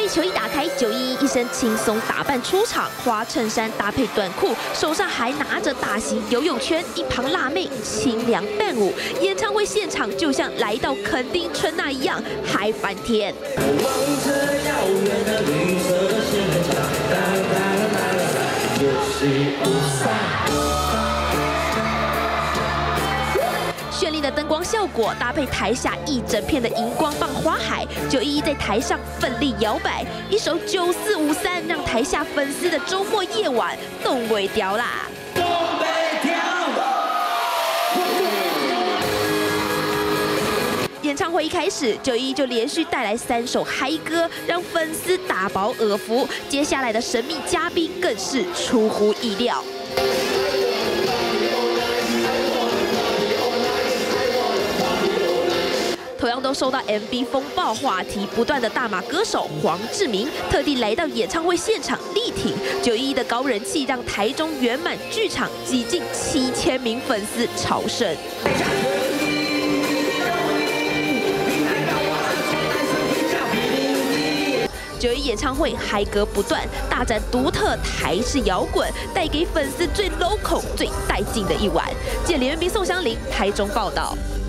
一球一打开，911一身轻松打扮出场，花衬衫搭配短裤，手上还拿着大型游泳圈，一旁辣妹清凉伴舞。演唱会现场就像来到垦丁春那一样，嗨翻天。 望着遥远的绿色的现场，就是不散。 绚丽的灯光效果搭配台下一整片的荧光棒花海，911在台上奋力摇摆，一首9453让台下粉丝的周末夜晚动尾调啦。 演唱会一开始，911就连续带来3首嗨歌，让粉丝大饱耳福。接下来的神秘嘉宾更是出乎意料。 同样都受到 MV 风暴话题不断的大马歌手黄志明，特地来到演唱会现场力挺911的高人气，让台中圆满剧场挤进7000名粉丝朝圣。911演唱会嗨歌不断，大展独特台式摇滚，带给粉丝最 local、最带劲的一晚。记者连元斌、宋香玲台中报道。